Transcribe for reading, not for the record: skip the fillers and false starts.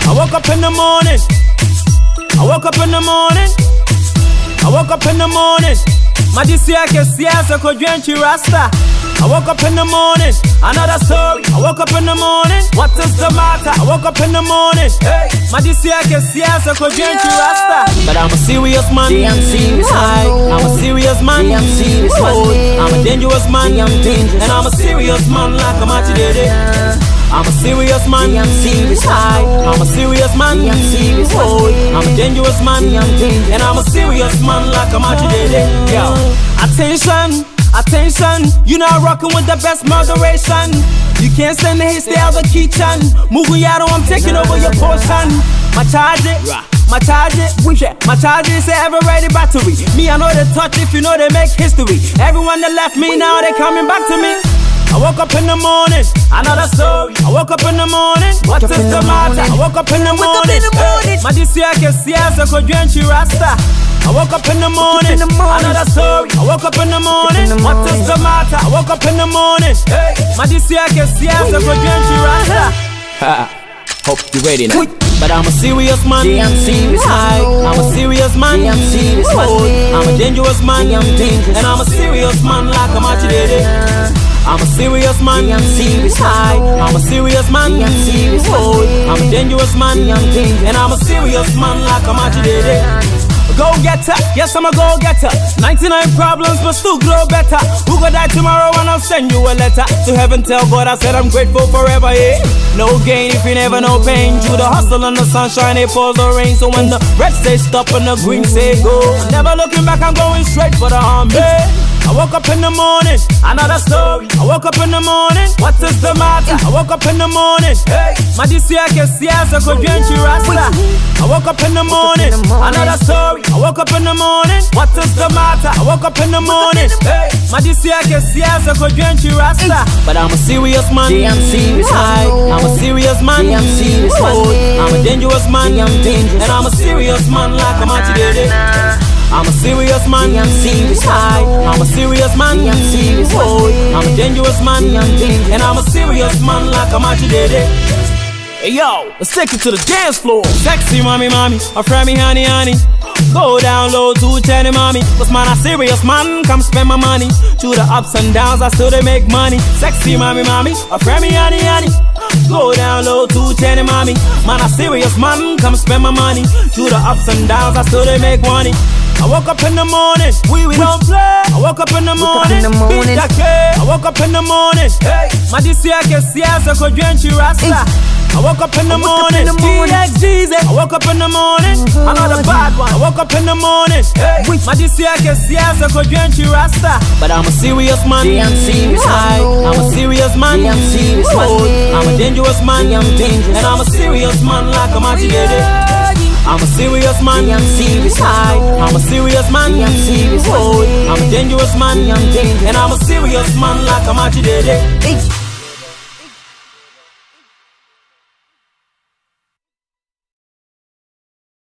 I woke up in the morning. I woke up in the morning. I woke up in the morning. Majisia Kesiasa Kodrenchi Rasta. I woke up in the morning. Another story. I woke up in the morning. What is the matter? I woke up in the morning. Hey, Majisia Kesiasa Kodrenchi Rasta. But I'm a serious man. I'm serious. I'm a serious man. I'm serious. I'm a dangerous man. I'm dangerous. And I'm a serious man like a Machidede. I'm a serious man. I'm serious. I'm a serious man. I'm serious. I'm a dangerous man. I'm dangerous. And I'm a serious man like a Machidede. Yo, attention, attention. You know I'm rocking with the best moderation. You can't stand the hate, stay out the kitchen. Muguyado, I'm taking over your portion. My charge it. My charge is ever ready battery. Me, I know they touch if you know they make history. Everyone that left me now, they coming back to me. I woke up in the morning, another story. I woke up in the morning, what is the matter? I woke up in the morning. Majisia Kesiasa Kodrenchi Rasta. I woke up in the morning, another story. I woke up in the morning, what is the matter? I woke up in the morning. Majisia Kesiasa Kodrenchi Rasta. Hope you're ready now. But I'm a serious man. I'm serious. I'm a serious man. I'm serious. I'm a dangerous man. I'm dangerous. And I'm a serious man like a Machidede. I'm a serious man. I'm serious. I'm a serious man. I'm serious. I'm a dangerous man. I'm dangerous. And I'm a serious man like a Machidede. Go getter, yes I'm a go getter. 99 problems but still grow better. Who gonna die tomorrow and I'll send you a letter to heaven, tell God I said I'm grateful forever, yeah. No gain if you never know pain. Through the hustle and the sunshine, it pours the rain. So when the red say stop and the green say go, never looking back, I'm going straight for the army. I woke up in the morning, another story. I woke up in the morning, what is the matter? I woke up in the morning, hey, Majisia Kesiasa Kodrenchi Rasta. I woke up in the morning, another story. I woke up in the morning, what is the matter? I woke up in the morning, hey, Majisia Kesiasa Kodrenchi Rasta. But I'm a serious man. I'm serious. I'm a serious man. I'm serious. I'm a dangerous man. I'm dangerous. And I'm a serious man like a Machidede. I'm a serious man. I'm serious. I'm a serious man. I'm serious. I'm a dangerous man. I'm dangerous. And I'm a serious man like a Machidede. Hey yo, let's take it to the dance floor. Sexy mommy, mommy, a friend me honey, honey. Go down low to Jenny, mommy. Cause man, a serious man, come spend my money. Through the ups and downs, I still they make money. Sexy mommy, mommy, a friend me honey, honey. Go down low to Jenny, mommy. Man, a serious man, come spend my money. Through the ups and downs, I still they make money. I woke up in the morning, we don't play. I woke up in the morning, beat that K. I woke up in the morning, hey, Majisia Kesiasa Kodrenchi Rasta. I woke up in the morning, DXGZ. I woke up in the morning, another bad one. I woke up in the morning, hey, Majisia Kesiasa Kodrenchi Rasta. But I'm a serious man. I'm serious. I'm a serious man. I'm serious. I'm a dangerous man. I'm dangerous. And I'm a serious man like a Machidede. I'm a serious man. I'm serious. I'm a serious man. I'm serious. I'm a dangerous man. I'm dangerous. And I'm a serious man like a Machidede.